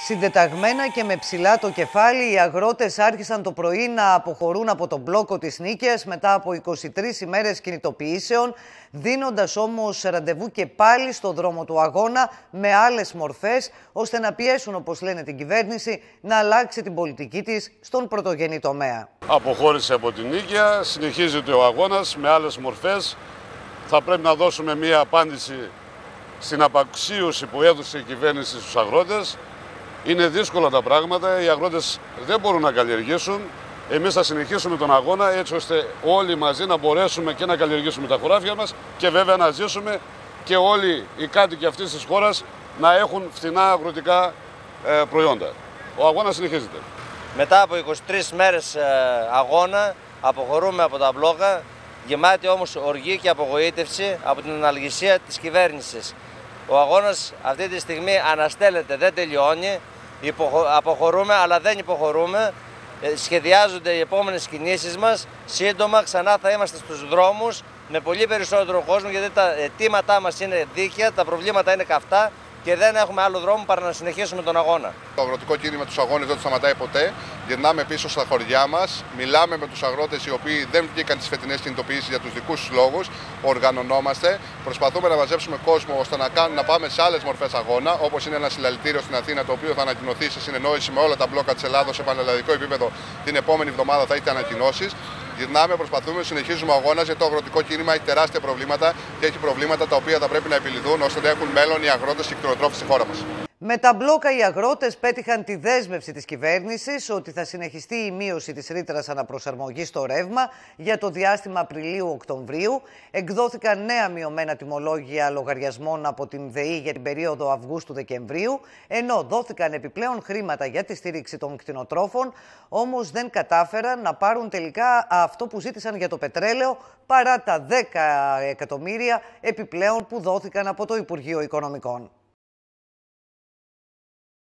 Συντεταγμένα και με ψηλά το κεφάλι, οι αγρότες άρχισαν το πρωί να αποχωρούν από τον μπλόκο της Νίκαιας μετά από 23 ημέρες κινητοποιήσεων, δίνοντας όμως ραντεβού και πάλι στο δρόμο του αγώνα με άλλες μορφές, ώστε να πιέσουν, όπως λένε, την κυβέρνηση να αλλάξει την πολιτική της στον πρωτογενή τομέα. Αποχώρησε από την Νίκαια, συνεχίζεται ο αγώνας με άλλες μορφές. Θα πρέπει να δώσουμε μία απάντηση στην απαξίωση που έδωσε η κυβέρνηση στους αγρότες. Είναι δύσκολα τα πράγματα, οι αγρότες δεν μπορούν να καλλιεργήσουν. Εμείς θα συνεχίσουμε τον αγώνα έτσι ώστε όλοι μαζί να μπορέσουμε και να καλλιεργήσουμε τα χωράφια μας και βέβαια να ζήσουμε και όλοι οι κάτοικοι αυτής της χώρας να έχουν φθηνά αγροτικά προϊόντα. Ο αγώνας συνεχίζεται. Μετά από 23 μέρες αγώνα αποχωρούμε από τα μπλόκα, γεμάτη όμως οργή και απογοήτευση από την αναλγησία της κυβέρνησης. Ο αγώνας αυτή τη στιγμή αναστέλλεται, δεν τελειώνει. Αποχωρούμε, αλλά δεν υποχωρούμε. Σχεδιάζονται οι επόμενες κινήσεις μας. Σύντομα ξανά θα είμαστε στους δρόμους με πολύ περισσότερο κόσμο, γιατί τα αιτήματά μας είναι δίκαια, τα προβλήματα είναι καυτά και δεν έχουμε άλλο δρόμο παρά να συνεχίσουμε τον αγώνα. Το αγροτικό κίνημα τους αγώνες δεν σταματάει ποτέ. Γυρνάμε πίσω στα χωριά μας, μιλάμε με τους αγρότες οι οποίοι δεν βγήκαν τις φετινές κινητοποιήσεις για τους δικούς τους λόγους. Οργανωνόμαστε, προσπαθούμε να μαζέψουμε κόσμο ώστε να πάμε σε άλλες μορφές αγώνα, όπως είναι ένα συλλαλητήριο στην Αθήνα, το οποίο θα ανακοινωθεί σε συνεννόηση με όλα τα μπλόκα της Ελλάδος σε πανελλαδικό επίπεδο την επόμενη εβδομάδα. Θα έχετε ανακοινώσεις. Γυρνάμε, προσπαθούμε, συνεχίζουμε ο αγώνας, γιατί το αγροτικό κίνημα έχει τεράστια προβλήματα και έχει προβλήματα τα οποία θα πρέπει να επιληθούν ώστε να έχουν μέλλον οι αγρότες και οι κτηνοτρόφοι στη χώρα μας. Με τα μπλόκα οι αγρότες πέτυχαν τη δέσμευση της κυβέρνησης ότι θα συνεχιστεί η μείωση της ρήτρας αναπροσαρμογής στο ρεύμα για το διάστημα Απριλίου-Οκτωβρίου. Εκδόθηκαν νέα μειωμένα τιμολόγια λογαριασμών από την ΔΕΗ για την περίοδο Αυγούστου-Δεκεμβρίου, ενώ δόθηκαν επιπλέον χρήματα για τη στήριξη των κτηνοτρόφων, όμως δεν κατάφεραν να πάρουν τελικά αυτό που ζήτησαν για το πετρέλαιο, παρά τα 10 εκατομμύρια επιπλέον που δόθηκαν από το Υπουργείο Οικονομικών.